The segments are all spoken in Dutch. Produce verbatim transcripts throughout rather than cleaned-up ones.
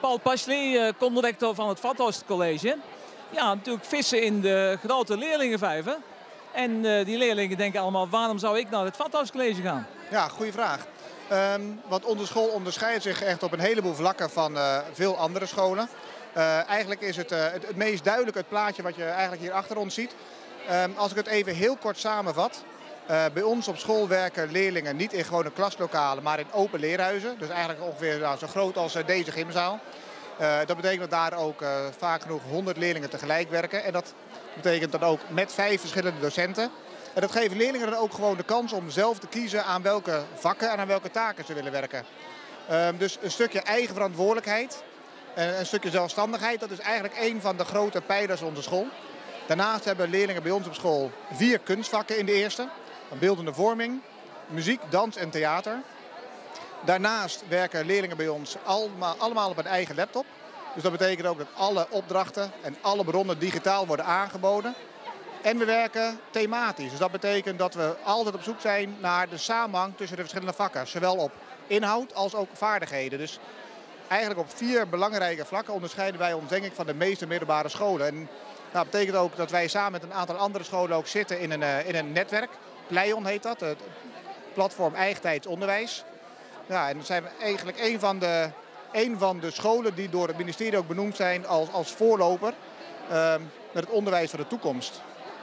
Paul Pasley, conrector van het Vathorst College. Ja, natuurlijk vissen in de grote leerlingenvijver. En uh, die leerlingen denken allemaal, waarom zou ik naar het Vathorst College gaan? Ja, goede vraag. Um, want onze school onderscheidt zich echt op een heleboel vlakken van uh, veel andere scholen. Uh, eigenlijk is het, uh, het het meest duidelijk het plaatje wat je eigenlijk hier achter ons ziet. Um, als ik het even heel kort samenvat. Uh, bij ons op school werken leerlingen niet in gewone klaslokalen, maar in open leerhuizen. Dus eigenlijk ongeveer nou, zo groot als uh, deze gymzaal. Uh, dat betekent dat daar ook uh, vaak genoeg honderd leerlingen tegelijk werken. En dat betekent dan ook met vijf verschillende docenten. En dat geeft leerlingen dan ook gewoon de kans om zelf te kiezen aan welke vakken en aan welke taken ze willen werken. Uh, dus een stukje eigen verantwoordelijkheid en een stukje zelfstandigheid, dat is eigenlijk een van de grote pijlers van onze school. Daarnaast hebben leerlingen bij ons op school vier kunstvakken in de eerste. Beeldende vorming, muziek, dans en theater. Daarnaast werken leerlingen bij ons allemaal, allemaal op een eigen laptop. Dus dat betekent ook dat alle opdrachten en alle bronnen digitaal worden aangeboden. En we werken thematisch. Dus dat betekent dat we altijd op zoek zijn naar de samenhang tussen de verschillende vakken. Zowel op inhoud als ook vaardigheden. Dus eigenlijk op vier belangrijke vlakken onderscheiden wij ons denk ik van de meeste middelbare scholen. En nou, dat betekent ook dat wij samen met een aantal andere scholen ook zitten in een, in een netwerk. Pleion heet dat, het platform Eigentijds Onderwijs. Ja, en dat zijn we eigenlijk een van, de, een van de scholen die door het ministerie ook benoemd zijn als, als voorloper uh, met het onderwijs van de toekomst.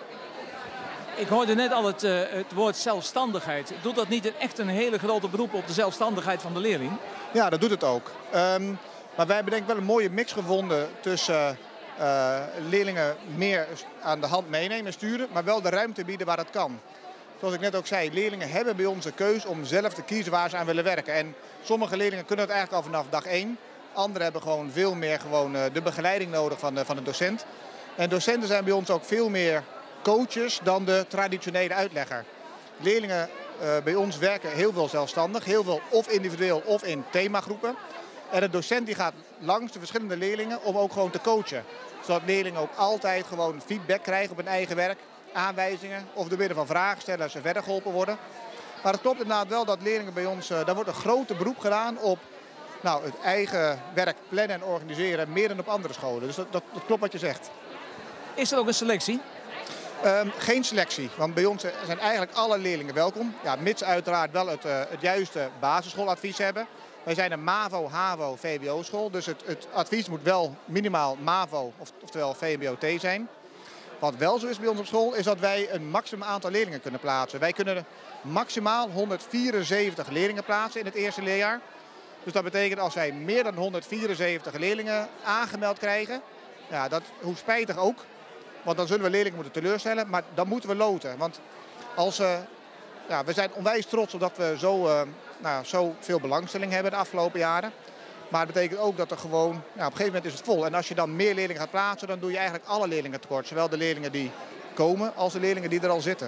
Ik hoorde net al het, uh, het woord zelfstandigheid. Doet dat niet echt een hele grote beroep op de zelfstandigheid van de leerling? Ja, dat doet het ook. Um, maar wij hebben denk ik wel een mooie mix gevonden tussen uh, leerlingen meer aan de hand meenemen en sturen, maar wel de ruimte bieden waar het kan. Zoals ik net ook zei, leerlingen hebben bij ons de keus om zelf te kiezen waar ze aan willen werken. En sommige leerlingen kunnen het eigenlijk al vanaf dag één. Anderen hebben gewoon veel meer gewoon de begeleiding nodig van de, van de docent. En docenten zijn bij ons ook veel meer coaches dan de traditionele uitlegger. Leerlingen uh, bij ons werken heel veel zelfstandig, heel veel of individueel of in themagroepen. En de docent die gaat langs de verschillende leerlingen om ook gewoon te coachen. Zodat leerlingen ook altijd gewoon feedback krijgen op hun eigen werk. Aanwijzingen of door middel van vragen stellen als ze verder geholpen worden. Maar het klopt inderdaad wel dat leerlingen bij ons, uh, daar wordt een grote beroep gedaan op nou, het eigen werk plannen en organiseren, meer dan op andere scholen. Dus dat, dat, dat klopt wat je zegt. Is er ook een selectie? Um, geen selectie, want bij ons zijn eigenlijk alle leerlingen welkom. Ja, mits uiteraard wel het, uh, het juiste basisschooladvies hebben. Wij zijn een MAVO, HAVO, V B O-school, dus het, het advies moet wel minimaal MAVO, of, oftewel V B O T zijn. Wat wel zo is bij ons op school, is dat wij een maximum aantal leerlingen kunnen plaatsen. Wij kunnen maximaal honderdvierenzeventig leerlingen plaatsen in het eerste leerjaar. Dus dat betekent als wij meer dan honderdvierenzeventig leerlingen aangemeld krijgen, ja, dat, hoe spijtig ook, want dan zullen we leerlingen moeten teleurstellen, maar dan moeten we loten. Want als, uh, ja, we zijn onwijs trots op dat we zo, uh, nou, zo veel belangstelling hebben de afgelopen jaren. Maar het betekent ook dat er gewoon, nou, op een gegeven moment is het vol. En als je dan meer leerlingen gaat plaatsen, dan doe je eigenlijk alle leerlingen tekort. Zowel de leerlingen die komen, als de leerlingen die er al zitten.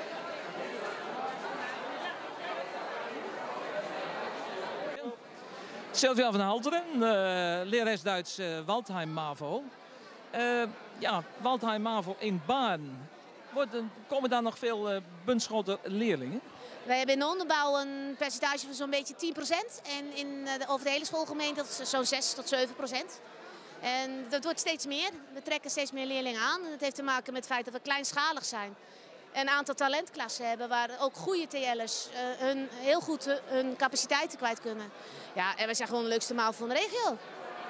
Sylvia van Halteren, uh, lerares Duits uh, Waldheim MAVO. Uh, ja, Waldheim MAVO in Baarn. Worden, komen daar nog veel uh, Bunschoter leerlingen? Wij hebben in de onderbouw een percentage van zo'n beetje tien procent. En in de, over de hele schoolgemeente zo'n zes tot zeven procent. En dat wordt steeds meer. We trekken steeds meer leerlingen aan. En dat heeft te maken met het feit dat we kleinschalig zijn. Een aantal talentklassen hebben waar ook goede T L'ers uh, hun, heel goed uh, hun capaciteiten kwijt kunnen. Ja, en wij zijn gewoon de leukste MAVO van de regio.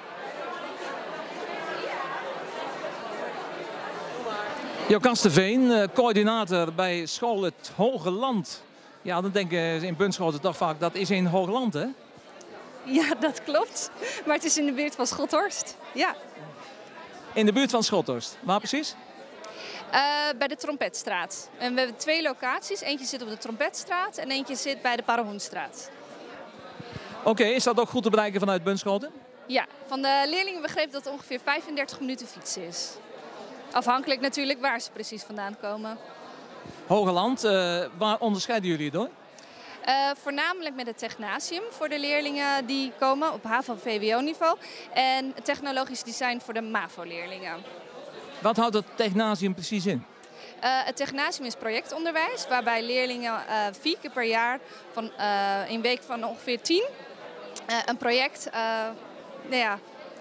Jo Kasteveen, coördinator bij school Het Hoge Land. Ja, dan denken ze in Bunschoten toch vaak, dat is in Hoogland, hè? Ja, dat klopt. Maar het is in de buurt van Schothorst. Ja. In de buurt van Schothorst. Waar precies? Uh, bij de Trompetstraat. En we hebben twee locaties. Eentje zit op de Trompetstraat en eentje zit bij de Parahoenstraat. Oké, okay, is dat ook goed te bereiken vanuit Bunschoten? Ja, van de leerlingen begreep dat het ongeveer vijfendertig minuten fietsen is. Afhankelijk natuurlijk waar ze precies vandaan komen. Hogeland, uh, waar onderscheiden jullie door? Uh, voornamelijk met het technasium voor de leerlingen die komen op HAVO-V W O-niveau. En het technologisch design voor de MAVO-leerlingen. Wat houdt het technasium precies in? Uh, het technasium is projectonderwijs, waarbij leerlingen uh, vier keer per jaar, van, uh, in een week van ongeveer tien, uh, een project uh, nou ja,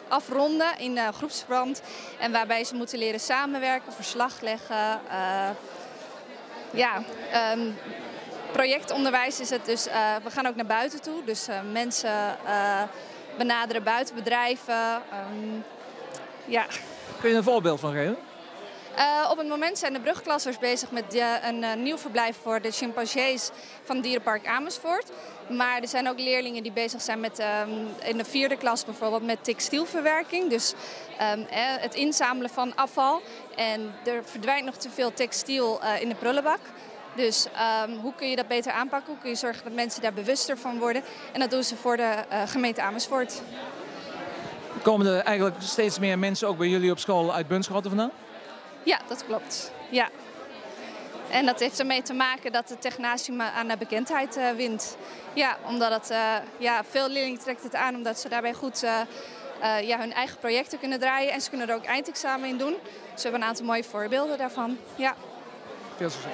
afronden in uh, groepsverband. En waarbij ze moeten leren samenwerken, verslag leggen. Uh, ja, um, projectonderwijs is het dus, uh, we gaan ook naar buiten toe. Dus uh, mensen uh, benaderen buiten bedrijven. Um, ja. Kun je een voorbeeld van geven? Uh, op het moment zijn de brugklassers bezig met uh, een uh, nieuw verblijf voor de chimpansees van Dierenpark Amersfoort. Maar er zijn ook leerlingen die bezig zijn met, um, in de vierde klas bijvoorbeeld met textielverwerking. Dus um, eh, het inzamelen van afval. En er verdwijnt nog te veel textiel uh, in de prullenbak. Dus um, hoe kun je dat beter aanpakken? Hoe kun je zorgen dat mensen daar bewuster van worden? En dat doen ze voor de uh, gemeente Amersfoort. Komen er eigenlijk steeds meer mensen ook bij jullie op school uit Bunschoten vandaan? Ja, dat klopt. Ja. En dat heeft ermee te maken dat het technasium aan de bekendheid uh, wint. Ja, omdat het, uh, ja, veel leerlingen trekt het aan omdat ze daarbij goed uh, uh, ja, hun eigen projecten kunnen draaien. En ze kunnen er ook eindexamen in doen. Dus we hebben een aantal mooie voorbeelden daarvan. Ja. Veel succes.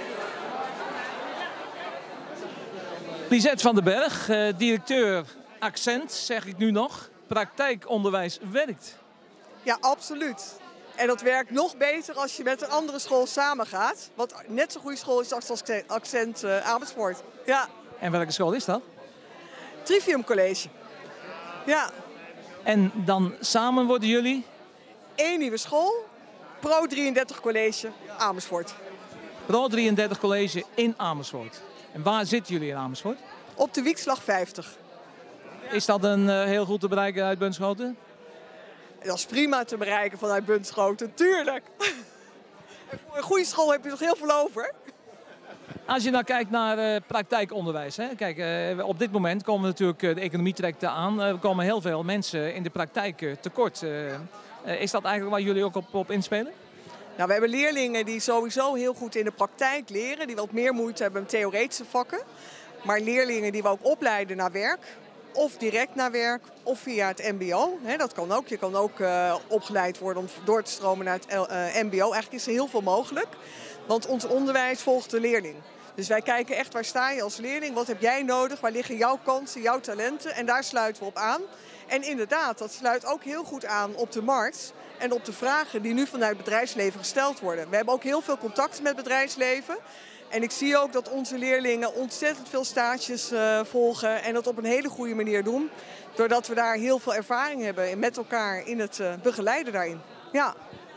Lisette van den Berg, uh, directeur Accent, zeg ik nu nog. Praktijkonderwijs werkt. Ja, absoluut. En dat werkt nog beter als je met een andere school samengaat. Wat net zo'n goede school is als Accent uh, Amersfoort. Ja. En welke school is dat? Trivium College. Ja. En dan samen worden jullie? Eén nieuwe school. Pro drieëndertig College Amersfoort. Pro drieëndertig College in Amersfoort. En waar zitten jullie in Amersfoort? Op de Wiekslag vijftig. Is dat een uh, heel goed te bereiken uit Bunschoten? Dat is prima te bereiken vanuit Bunschoten, tuurlijk. En voor een goede school heb je nog heel veel over. Als je nou kijkt naar uh, praktijkonderwijs. Hè? Kijk, uh, op dit moment komen natuurlijk uh, de economie trekt aan. Uh, er komen heel veel mensen in de praktijk uh, tekort. Uh, uh, is dat eigenlijk waar jullie ook op, op inspelen? Nou, we hebben leerlingen die sowieso heel goed in de praktijk leren. Die wat meer moeite hebben met theoretische vakken. Maar leerlingen die we ook opleiden naar werk. Of direct naar werk, of via het mbo. He, dat kan ook. Je kan ook uh, opgeleid worden om door te stromen naar het uh, mbo. Eigenlijk is er heel veel mogelijk. Want ons onderwijs volgt de leerling. Dus wij kijken echt waar sta je als leerling. Wat heb jij nodig? Waar liggen jouw kansen, jouw talenten? En daar sluiten we op aan. En inderdaad, dat sluit ook heel goed aan op de markt. En op de vragen die nu vanuit het bedrijfsleven gesteld worden. We hebben ook heel veel contact met het bedrijfsleven. En ik zie ook dat onze leerlingen ontzettend veel stages uh, volgen en dat op een hele goede manier doen. Doordat we daar heel veel ervaring hebben met elkaar in het uh, begeleiden daarin. Ja.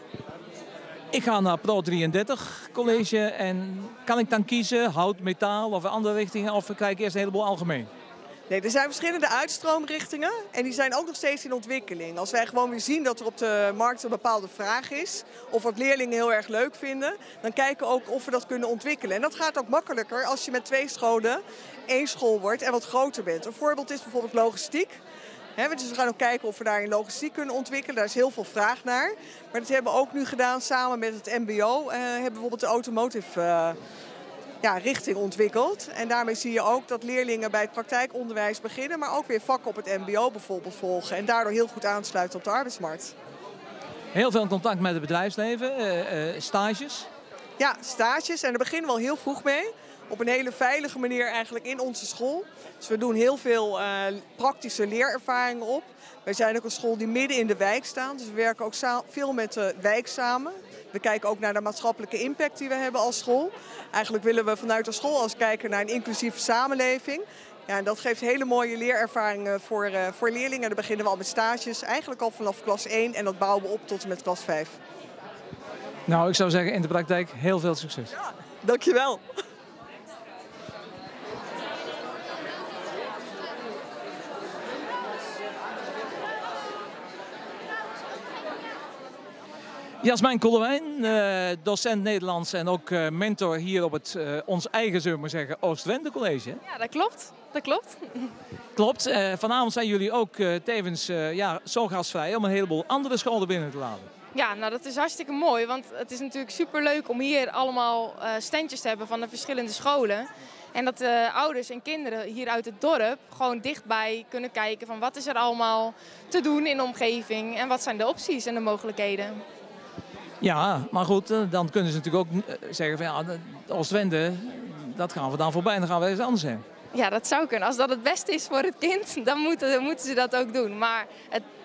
Ik ga naar Pro drieëndertig College en kan ik dan kiezen hout, metaal of andere richtingen of krijg ik eerst een heleboel algemeen? Nee, er zijn verschillende uitstroomrichtingen en die zijn ook nog steeds in ontwikkeling. Als wij gewoon weer zien dat er op de markt een bepaalde vraag is, of wat leerlingen heel erg leuk vinden, dan kijken we ook of we dat kunnen ontwikkelen. En dat gaat ook makkelijker als je met twee scholen één school wordt en wat groter bent. Een voorbeeld is bijvoorbeeld logistiek. He, dus we gaan ook kijken of we daar in logistiek kunnen ontwikkelen. Daar is heel veel vraag naar. Maar dat hebben we ook nu gedaan samen met het mbo. Uh, hebben bijvoorbeeld de automotive uh, ja, richting ontwikkeld. En daarmee zie je ook dat leerlingen bij het praktijkonderwijs beginnen, maar ook weer vakken op het mbo bijvoorbeeld volgen. En daardoor heel goed aansluiten op de arbeidsmarkt. Heel veel contact met het bedrijfsleven, uh, uh, stages. Ja, stages. En daar beginnen we al heel vroeg mee. Op een hele veilige manier eigenlijk in onze school. Dus we doen heel veel uh, praktische leerervaringen op. Wij zijn ook een school die midden in de wijk staat. Dus we werken ook veel met de wijk samen. We kijken ook naar de maatschappelijke impact die we hebben als school. Eigenlijk willen we vanuit de school als kijken naar een inclusieve samenleving. Ja, en dat geeft hele mooie leerervaringen voor, uh, voor leerlingen. Daar beginnen we al met stages, eigenlijk al vanaf klas één. En dat bouwen we op tot en met klas vijf. Nou, ik zou zeggen in de praktijk heel veel succes. Ja, dankjewel. Jasmijn Kollewijn, uh, docent Nederlands en ook uh, mentor hier op het uh, ons eigen, zullen we maar zeggen, Oost-Twente College. Ja, dat klopt. Dat klopt. Klopt. Uh, vanavond zijn jullie ook uh, tevens uh, ja, zo gastvrij om een heleboel andere scholen binnen te laten. Ja, nou dat is hartstikke mooi, want het is natuurlijk superleuk om hier allemaal uh, standjes te hebben van de verschillende scholen. En dat de ouders en kinderen hier uit het dorp gewoon dichtbij kunnen kijken van wat is er allemaal te doen in de omgeving en wat zijn de opties en de mogelijkheden. Ja, maar goed, dan kunnen ze natuurlijk ook zeggen van ja, Oost-Twente, dat gaan we dan voorbij, dan gaan we ergens anders heen. Ja, dat zou kunnen. Als dat het beste is voor het kind, dan moeten, dan moeten ze dat ook doen. Maar het,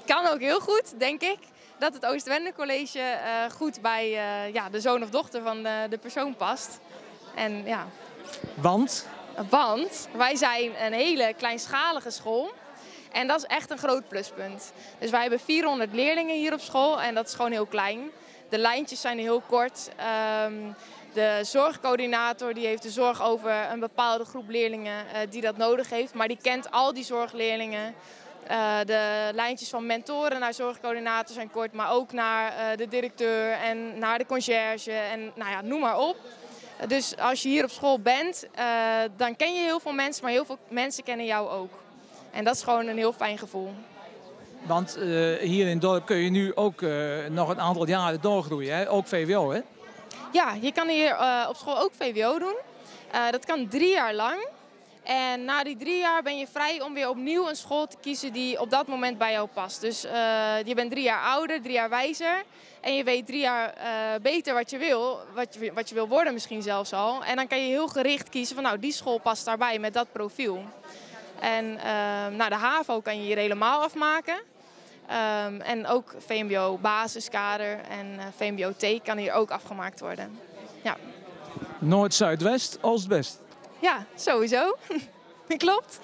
kan ook heel goed, denk ik, dat het Oostwende College uh, goed bij uh, ja, de zoon of dochter van de, de persoon past. En, ja. Want? Want wij zijn een hele kleinschalige school. En dat is echt een groot pluspunt. Dus wij hebben vierhonderd leerlingen hier op school en dat is gewoon heel klein. De lijntjes zijn heel kort. Um, de zorgcoördinator die heeft de zorg over een bepaalde groep leerlingen uh, die dat nodig heeft. Maar die kent al die zorgleerlingen. Uh, de lijntjes van mentoren naar zorgcoördinator zijn kort, maar ook naar uh, de directeur en naar de conciërge en nou ja, noem maar op. Uh, dus als je hier op school bent, uh, dan ken je heel veel mensen, maar heel veel mensen kennen jou ook. En dat is gewoon een heel fijn gevoel. Want uh, hier in het dorp kun je nu ook uh, nog een aantal jaren doorgroeien, hè? Ook V W O, hè? Ja, je kan hier uh, op school ook V W O doen. Uh, dat kan drie jaar lang. En na die drie jaar ben je vrij om weer opnieuw een school te kiezen die op dat moment bij jou past. Dus uh, je bent drie jaar ouder, drie jaar wijzer. En je weet drie jaar uh, beter wat je wil, wat je, wat je wil worden misschien zelfs al. En dan kan je heel gericht kiezen van nou, die school past daarbij met dat profiel. En uh, nou, de HAVO kan je hier helemaal afmaken. Um, en ook V M B O basiskader en uh, V M B O T kan hier ook afgemaakt worden. Ja. Noord, Zuidwest, Oost-West. Ja, sowieso. Klopt.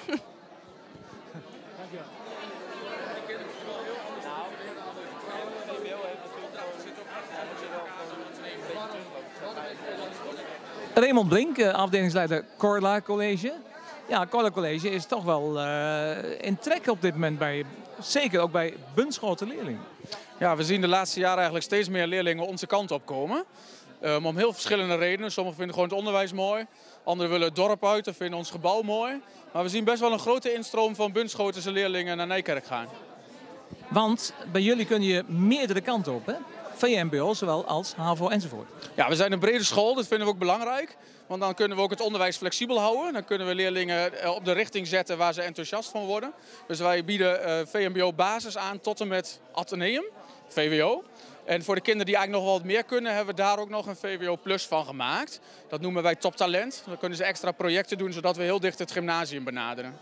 Raymond Brink, afdelingsleider Corla College. Ja, Corla College is toch wel uh, in trek op dit moment, bij, zeker ook bij Bunschoten leerlingen. Ja, we zien de laatste jaren eigenlijk steeds meer leerlingen onze kant op komen. Um, om heel verschillende redenen. Sommigen vinden gewoon het onderwijs mooi. Anderen willen het dorp uit of vinden ons gebouw mooi. Maar we zien best wel een grote instroom van Bunschotense leerlingen naar Nijkerk gaan. Want bij jullie kun je meerdere kanten op, hè? V M B O, zowel als HAVO enzovoort. Ja, we zijn een brede school, dat vinden we ook belangrijk. Want dan kunnen we ook het onderwijs flexibel houden. Dan kunnen we leerlingen op de richting zetten waar ze enthousiast van worden. Dus wij bieden uh, V M B O basis aan tot en met Atheneum, V W O. En voor de kinderen die eigenlijk nog wel wat meer kunnen, hebben we daar ook nog een V W O Plus van gemaakt. Dat noemen wij toptalent. Dan kunnen ze extra projecten doen, zodat we heel dicht het gymnasium benaderen.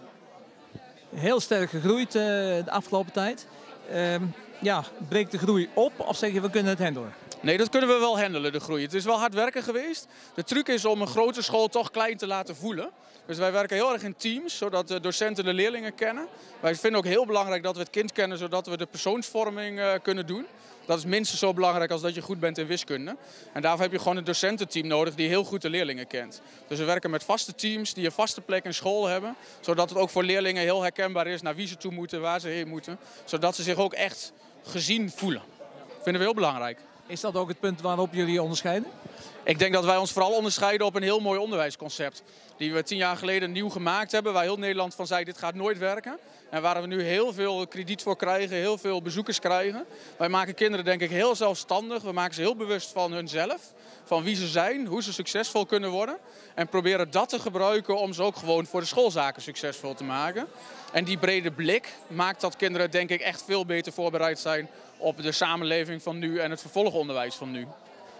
Heel sterk gegroeid uh, de afgelopen tijd. Uh, ja, breekt de groei op of zeg je we kunnen het handelen? Nee, dat kunnen we wel handelen, de groei. Het is wel hard werken geweest. De truc is om een grote school toch klein te laten voelen. Dus wij werken heel erg in teams, zodat de docenten de leerlingen kennen. Wij vinden ook heel belangrijk dat we het kind kennen, zodat we de persoonsvorming uh, kunnen doen. Dat is minstens zo belangrijk als dat je goed bent in wiskunde. En daarvoor heb je gewoon een docententeam nodig die heel goed de leerlingen kent. Dus we werken met vaste teams die een vaste plek in school hebben. Zodat het ook voor leerlingen heel herkenbaar is naar wie ze toe moeten, waar ze heen moeten. Zodat ze zich ook echt gezien voelen. Dat vinden we heel belangrijk. Is dat ook het punt waarop jullie onderscheiden? Ik denk dat wij ons vooral onderscheiden op een heel mooi onderwijsconcept. Die we tien jaar geleden nieuw gemaakt hebben. Waar heel Nederland van zei, dit gaat nooit werken. En waar we nu heel veel krediet voor krijgen, heel veel bezoekers krijgen. Wij maken kinderen denk ik heel zelfstandig. We maken ze heel bewust van hunzelf. Van wie ze zijn, hoe ze succesvol kunnen worden. En proberen dat te gebruiken om ze ook gewoon voor de schoolzaken succesvol te maken. En die brede blik maakt dat kinderen denk ik echt veel beter voorbereid zijn op de samenleving van nu en het vervolgonderwijs van nu.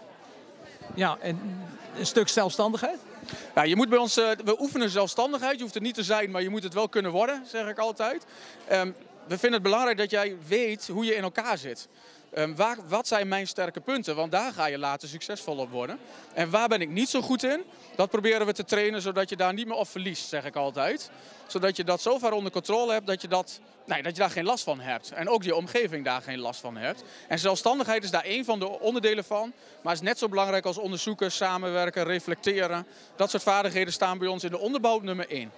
Ja, en een stuk zelfstandigheid? Ja, je moet bij ons, uh, we oefenen zelfstandigheid. Je hoeft het niet te zijn, maar je moet het wel kunnen worden, zeg ik altijd. Um, we vinden het belangrijk dat jij weet hoe je in elkaar zit. Um, waar, wat zijn mijn sterke punten? Want daar ga je later succesvol op worden. En waar ben ik niet zo goed in? Dat proberen we te trainen, zodat je daar niet meer op verliest, zeg ik altijd. Zodat je dat zo ver onder controle hebt dat je, dat, nee, dat je daar geen last van hebt. En ook je omgeving daar geen last van hebt. En zelfstandigheid is daar één van de onderdelen van. Maar is net zo belangrijk als onderzoeken, samenwerken, reflecteren. Dat soort vaardigheden staan bij ons in de onderbouw nummer één.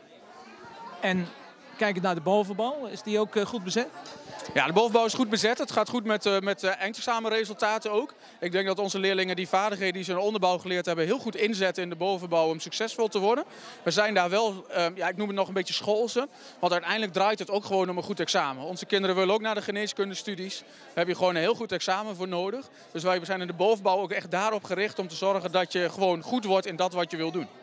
En kijkend naar de bovenbouw, is die ook goed bezet? Ja, de bovenbouw is goed bezet. Het gaat goed met, uh, met uh, eindexamenresultaten ook. Ik denk dat onze leerlingen die vaardigheden die ze in de onderbouw geleerd hebben heel goed inzetten in de bovenbouw om succesvol te worden. We zijn daar wel, uh, ja, ik noem het nog een beetje schoolse. Want uiteindelijk draait het ook gewoon om een goed examen. Onze kinderen willen ook naar de geneeskundestudies. Daar heb je gewoon een heel goed examen voor nodig. Dus wij zijn in de bovenbouw ook echt daarop gericht om te zorgen dat je gewoon goed wordt in dat wat je wil doen.